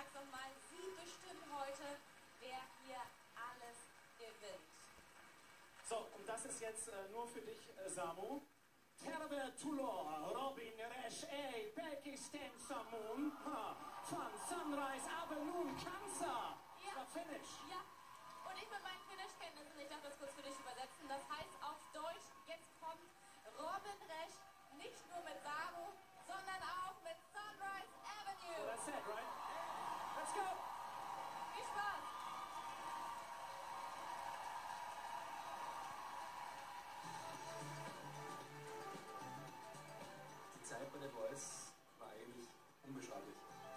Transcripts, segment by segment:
sag's nochmal, Sie bestimmen heute, wer hier alles gewinnt. So, und das ist jetzt nur für dich, Samu. Terve Tulor, Robin Resh, ey, Pakistan Samun, von Sunrise Avenue, Kansas. Ja. Das war Finish. Ja. Und ich mit meinen Finnisch-Kenntnissen, ich darf das kurz für dich übersetzen, das heißt auf Deutsch, jetzt kommt Robin Resch nicht nur mit Samu, sondern auch mit Sunrise Avenue. So that's it, right? Let's go! Viel Spaß! Die Zeit bei der Voice war eigentlich unbeschreiblich.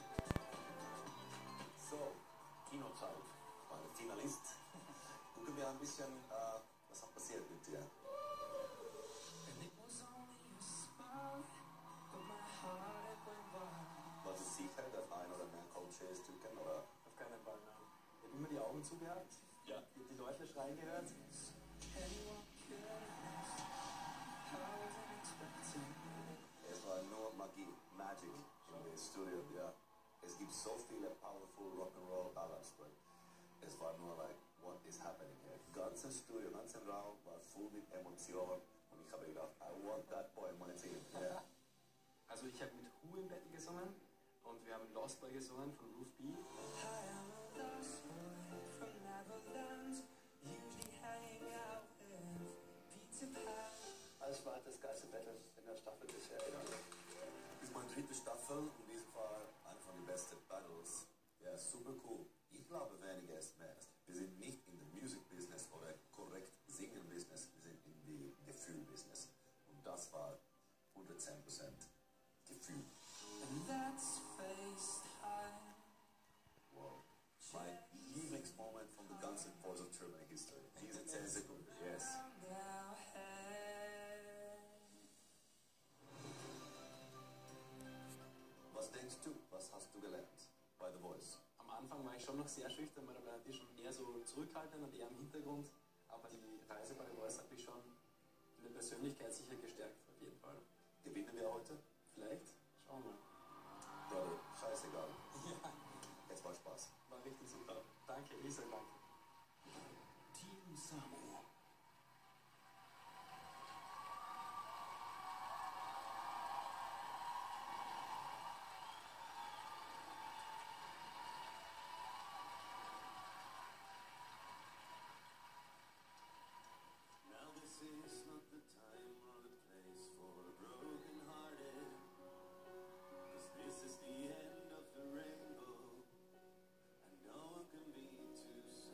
So, Kinozeit. Ich war der Finalist. Gucken wir ein bisschen, was hat passiert mit dir. War es sicher, dass ein oder mehr Coaches drücken, oder? Auf keinen Fall, nein. Ich habe immer die Augen zugehört. Ja. Ich habe die Leute schreien gehört. Es war nur Magie, Magic in dem Studio, ja. Es gibt so viele powerful Rock'n'Roll Ballads, but es war nur like, what is happening here? Ganzes Studio, ganzer Raum war voll mit Emotionen und ich habe gedacht, I want that boy in my team. Yeah. Also ich habe mit Who im Bett gesungen und wir haben Lost Boy gesungen von Roof B. Es war das geilste Battle in der Staffel bisher. Das ist meine dritte Staffel und diesem Fall eine von den besten Battles. Ja, super cool. Ich glaube, weniger ist mehr. Wir sind nicht in dem Music Business oder korrekt singen Business, wir sind in die Gefühl Business. Und das war 110% Gefühl. Wow. Mein Lieblingsmoment von der ganzen Voice of Germany History. Diese 10 Sekunden, yes. Was denkst du, was hast du gelernt bei The Voice? Am Anfang war ich schon noch sehr schüchtern, weil da war ich schon eher so zurückhaltend und eher im Hintergrund. Aber die Reise bei The Voice hat mich schon in der Persönlichkeit sicher gestärkt, auf jeden Fall. Gewinnen wir heute? Vielleicht? Schauen wir mal. Brother, scheißegal. Ja, Jetzt war Spaß. war richtig super. Danke, Lisa, danke. Team Samu. Now this is not the time or the place for the broken-hearted, 'cause this is the end of the rainbow, and no one can be too sad.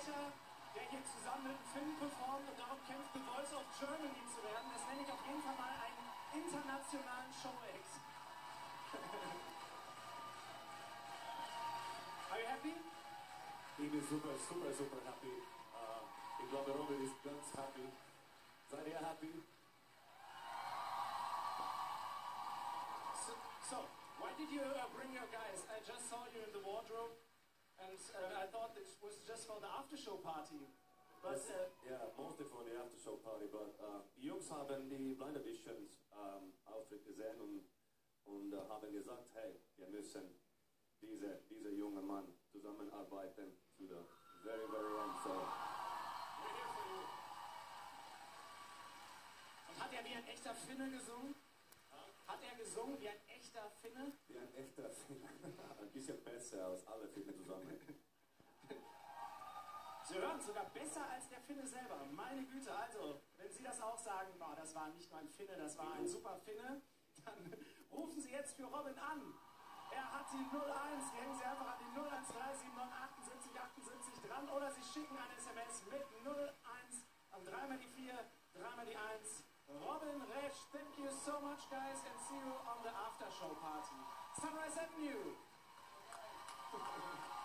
Deutscher, der hier zusammen mit dem Finn performt und darum kämpft, The Voice of Germany zu werden. Das nenne ich auf jeden Fall mal einen internationalen Show-Act. Are you happy? Ich bin super, super, super happy. Ich glaube, Robin ist ganz happy. Seid ihr happy? So, why did you bring your guys? I just saw you in the wardrobe, and I thought it was just for the after-show party. But Ja, mostly for the after-show party, but die Jungs haben die Blind Editions Outfit gesehen und haben gesagt, hey, wir müssen dieser junge Mann zusammenarbeiten to the very, very end. So. we're here for you. Und hat er wie ein echter Finne gesungen? Hat er gesungen wie ein echter Finne? Wie ein echter Finne. Ein bisschen besser als alle Finne zusammen. Sie hören sogar besser als der Finne selber. Meine Güte, also, wenn Sie das auch sagen, boah, das war nicht nur ein Finne, das war ein super Finne, dann rufen Sie jetzt für Robin an. Er hat die 01, die hängen Sie einfach an die 0137 78 dran oder Sie schicken eine SMS mit 01 an 3 mal die 4, 3 mal die 1. Robin Resch, thank you so much guys and see you on the after show party. Sunrise Avenue!